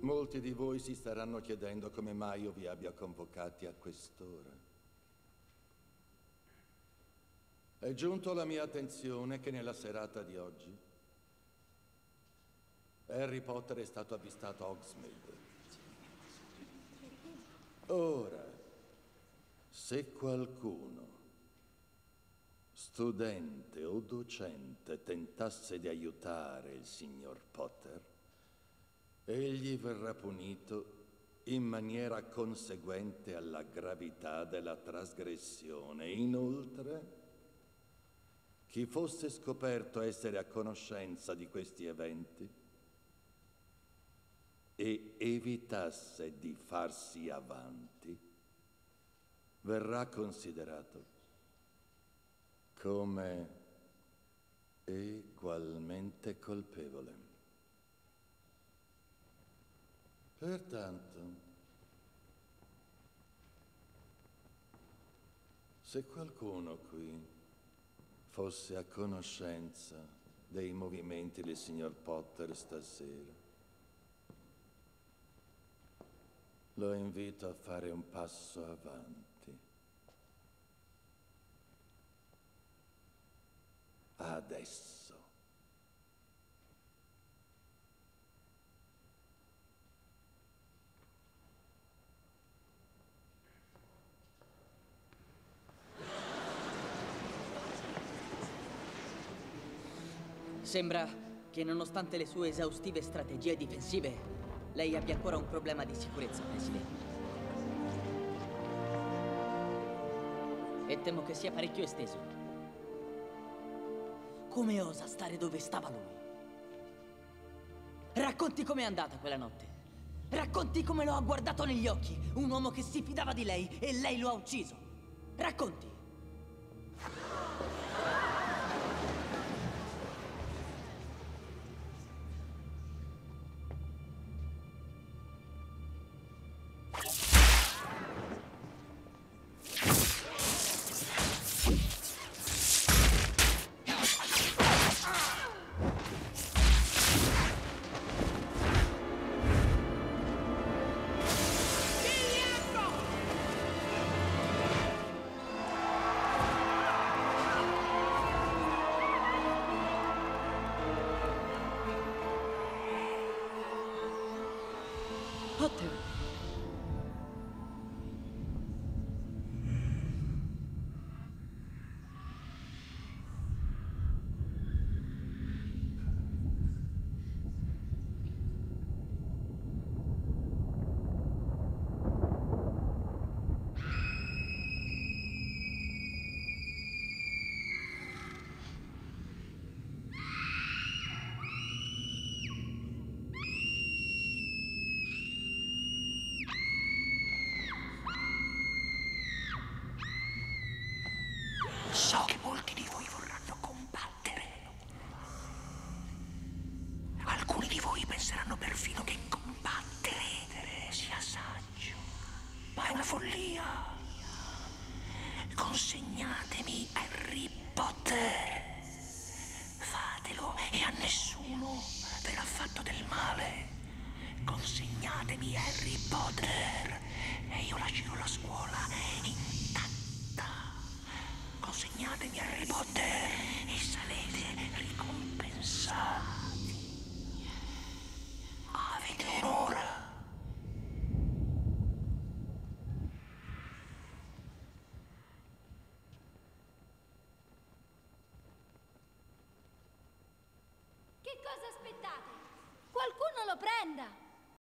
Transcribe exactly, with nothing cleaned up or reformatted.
Molti di voi si staranno chiedendo come mai io vi abbia convocati a quest'ora. È giunto alla mia attenzione che nella serata di oggi Harry Potter è stato avvistato a Hogsmeade. Ora, se qualcuno, studente o docente, tentasse di aiutare il signor Potter, egli verrà punito in maniera conseguente alla gravità della trasgressione. Inoltre, chi fosse scoperto essere a conoscenza di questi eventi e evitasse di farsi avanti, verrà considerato come egualmente colpevole. Pertanto, se qualcuno qui fosse a conoscenza dei movimenti del signor Potter stasera, lo invito a fare un passo avanti. Adesso. Sembra che nonostante le sue esaustive strategie difensive, lei abbia ancora un problema di sicurezza, Presidente. E temo che sia parecchio esteso. Come osa stare dove stava lui? Racconti com'è andata quella notte. Racconti come lo ha guardato negli occhi, un uomo che si fidava di lei e lei lo ha ucciso. Racconti. Potter. So che molti di voi vorranno combattere. Alcuni di voi penseranno perfino che combattere sia saggio. Ma è una follia. Consegnatemi Harry Potter. Fatelo e a nessuno verrà fatto del male. Consegnatemi Harry Potter e io lascerò la scuola intatta. Consegnatemi Harry Potter e sarete ricompensati. Avete un'ora. Che cosa aspettate? Qualcuno lo prenda!